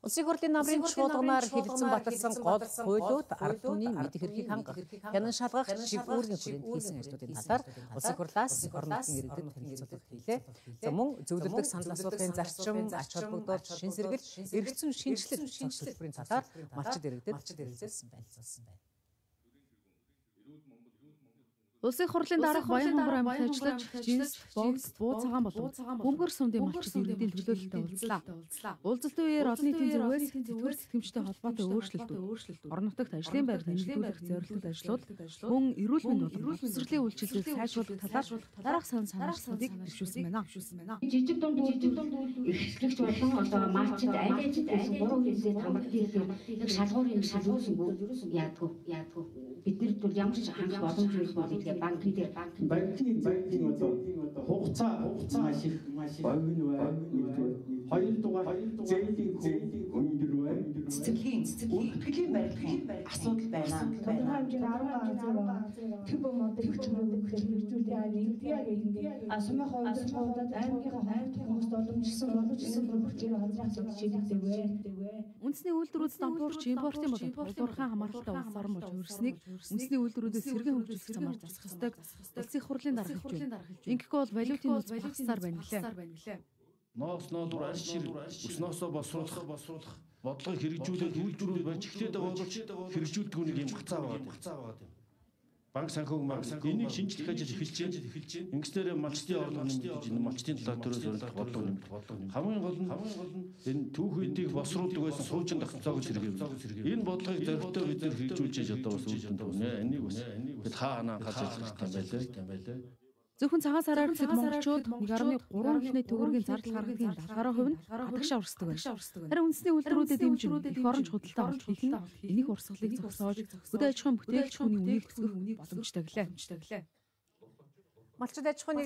Улсын хурлын намрын чуулганаар хэлэлцэн баталсан гол хуулиуд ард түмний мэдих эрхийг хангах, хянан шалгах, шийдвэрийн хүрээнд хийсэн ажлуудын талаар улсын хурлаас орон нутгийн иргэдэд танилцуулга хийлээ. За мөн зөвлөлдөг санал асуулгын зарчим, ач холбогдол, шин сэргэлт, эргэцэн шинжилэл төлбөрийн талаар малчид иргэдэд хэлэлцүүлсэн байна. Улсын хурлын дараах Баян хонгор аймагт ажиллаж, жинс, бокс, буу цагаан болон бөмбөр сумдын малчид иргэдийн төлөөлөлтөд уулзлаа. Уулзалтын үеэр олон нийтийн зүгээс тэтгэвэр сэтгэмжтэй холбоотой өөрчлөлтүүд, орон нутагт ажлын байр нэмэгдүүлэх зорилттой ажлууд, мөн эрүүл мэнд болон боловсролын үйлчилгээг сайжруулах талаар дараах санаачлагуудыг дэвшүүлсэн байна. Жижиг дунд эрхлэгч болон одоо малчид аль ажид байсан 3 хэсэг хамгаалалтын шалгуурын шалгуулсан яадгүй. Бид нар бол ямар ч хангах боломжгүй боловч банкны одоо хугацаа маш их богино байна. Хоёрдугаар зээлийн өндөр байна. Цэцгийн бүртгэлийн байрлалын асуудал байна. Тодорхой хэмжээний 10 төв модельчнүүд хэрэгжүүлээ. Нэгдээ сумын хувьд аймгийн хүмүүс боломжсон бүртгэлийн газрын чиглэлтэй. Үндэсний үйлдвэрүүд дампуурч импортын болон улуурхайн хамааралтай улс орн болж өрснгийг үндэсний үйлдвэрүүдээс сэргээн хөгжүүлэх замаар засах ёстой. Улсын хурлын дарга хэлжээ. Ингэхгүй бол валютын нөөц багасаар байна гэлээ. Ноос ноодор арьс шир өснөөсөө босруулах бодлогыг хэрэгжүүлээд үйлдвэрүүд барьж ихтэй болж хэрэгжүүлдэг нэг юм хацаа байгаа юм. Банк санхүүг энийг шинжлэх ажил эхэлж байна. Ингэснээр малчдын орлого нэмэгдэж энэ малчдын талаар төрөөс өрөлдөх бодлого нэмэгдэх. Хамгийн гол нь энэ түүхүүдийг босруулдаг байсан суучин тогтолцоог хэрэгжүүлэх. Энэ бодлогыг зорилттой бид нар хэрэгжүүлж одоо бас үүсгэж байна. Энийг бас бид хаана анхаарч ажиллах юм байлээ. Зөвхөн цагаан сараар гэхэд монголчууд 1.3 ихний төгрөгийн зардал гаргадгийн 70% нь хадагшаа урсдаг байна. Харин үндэсний үйлдвэрүүдэд дэмжин их оронч худалдаа авалт хийх нь энэх урсгалыг зогсоож хөдөө аж ахуйн бүтээгдэхүүний үнийг төсгөх боломжтой гэлээ. Малчид аж ахуйн